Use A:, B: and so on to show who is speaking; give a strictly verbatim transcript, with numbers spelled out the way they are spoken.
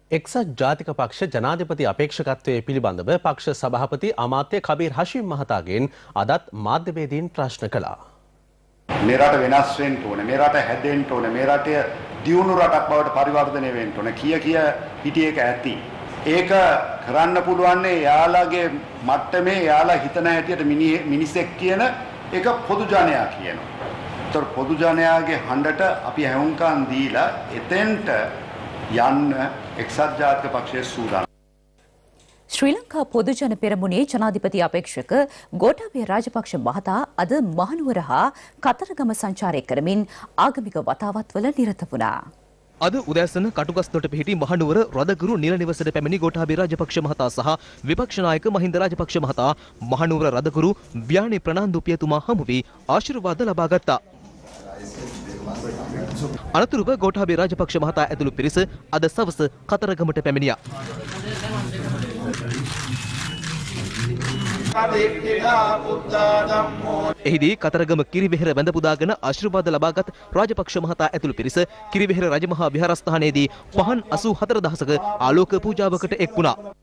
A: එක්සත් ජාතික පක්ෂ ජනාධිපති අපේක්ෂකත්වයේ පිළිබඳව පක්ෂ සභාපති අමාත්‍ය කබීර් හෂීම් මහතාගෙන් අදත් මාධ්‍යවේදීන් ප්‍රශ්න කළා.
B: මේ රට වෙනස් වෙන්න ඕනේ. මේ රට හැදෙන්න ඕනේ. මේ රටේ දියුණු රටක් බවට පරිවර්තනය වෙන්න ඕනේ. කිය කිය හිටියේක ඇති. ඒක කරන්න පුළුවන් යාළගේ මට්ටමේ යාළා හිතන හැටියට මිනිසෙක් කියන එක පොදු ජනයා කියනවා. ඒතර පොදු ජනයාගේ හඬට අපි හැවුම්කන් දීලා එතෙන්ට යන්න එක්සත් ජාතික පක්ෂයේ සූදානම්.
C: ශ්‍රී ලංකා පොදු ජන පෙරමුණේ ජනාධිපති අපේක්ෂක ගෝඨාභය රාජපක්ෂ මහතා අද මහනුවර හා කතරගම සංචාරය කරමින් ආගමික වතාවත්වල නිරත වුණා.
D: අද උදෑසන කටුගස්තොට පිහිටි මහනුවර රදගුරු නිල නිවසට පැමිණි ගෝඨාභය රාජපක්ෂ මහතා සහ විපක්ෂ නායක මහින්ද රාජපක්ෂ මහතා මහනුවර රදගුරු ව්‍යානි ප්‍රනාන්දු පියතුමා හමු වී ආශිර්වාද ලබා ගත්තා. අනතුරුව ගෝඨාභය රාජපක්ෂ මහතා ඇතුළු පිරිස අද සවස කතරගමට පැමිණියා. එහිදී කතරගම කිරිවෙහෙර වැඳ පුදාගෙන ආශිර්වාද ලබාගත් රාජපක්ෂ මහතා ඇතුළු පිරිස කිරිවෙහෙර රජමහා විහාරස්ථානයේදී පහන් අසූ හතර දහසක ආලෝක පූජාවකට එක් වුණා.